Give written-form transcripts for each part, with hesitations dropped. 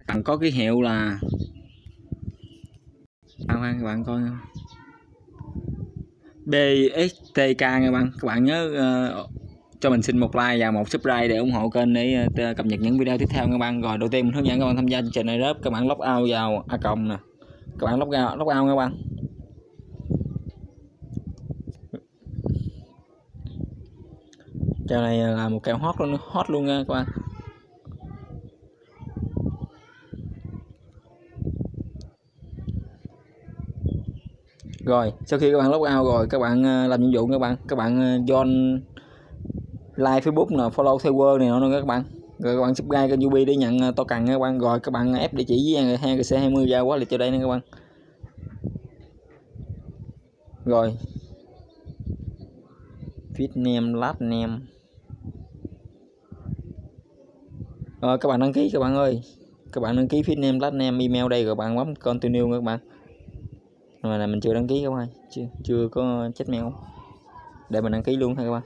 bạn có cái hiệu là các bạn coi BSTK nha bạn. Các bạn nhớ cho mình xin một like và một subscribe để ủng hộ kênh để cập nhật những video tiếp theo nha bạn. Rồi đầu tiên mình hướng dẫn các bạn tham gia chương trình này lớp, các bạn log out vào a cộng nè, các bạn log out nha bạn. Kèo này là một kèo hot luôn nha các bạn. Rồi sau khi các bạn log out rồi, các bạn làm nhiệm vụ các bạn join like Facebook nè, follow Twitter này nữa các bạn. Rồi các bạn subscribe kênh Yubi để nhận token các bạn. Rồi các bạn ép địa chỉ với HGC20 ra quá lịch cho đây nè các bạn. Rồi feed name, last name. Rồi các bạn đăng ký các bạn ơi. Các bạn đăng ký feed name, last name, email đây rồi bạn bấm continue các bạn. Mà này mình chưa đăng ký các bạn, chưa có check mail. Để mình đăng ký luôn ha các bạn.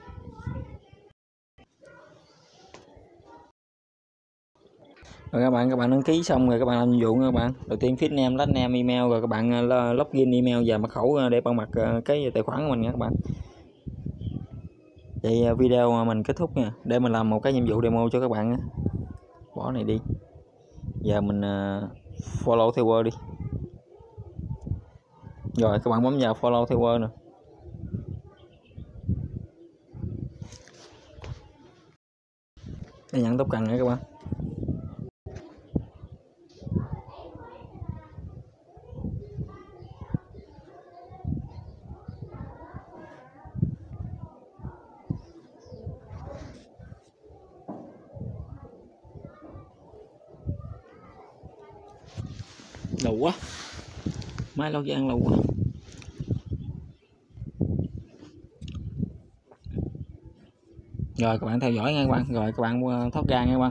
Rồi các bạn đăng ký xong rồi các bạn làm nhiệm vụ các bạn. Đầu tiên feed name, last name, email, rồi các bạn login email và mật khẩu để bảo mật cái tài khoản của mình nha các bạn. Vậy video mình kết thúc nha. Để mình làm một cái nhiệm vụ demo cho các bạn nha. Bỏ này đi. Giờ mình follow Twitter đi. Rồi các bạn bấm vào follow Twitter nè. Để nhận token nha các bạn. Lâu quá, máy lâu gian lâu quá. Rồi các bạn theo dõi nha các bạn. Rồi các bạn thoát ra nha các bạn.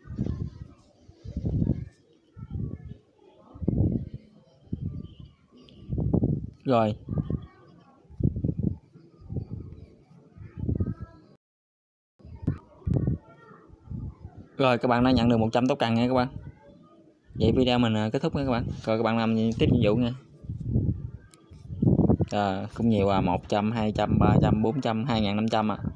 Rồi các bạn đã nhận được 100 token nha các bạn. Vậy video mình kết thúc nha các bạn. Rồi các bạn làm tiếp nhiệm vụ nha. Cũng nhiều 100, 200, 300, 400, 2500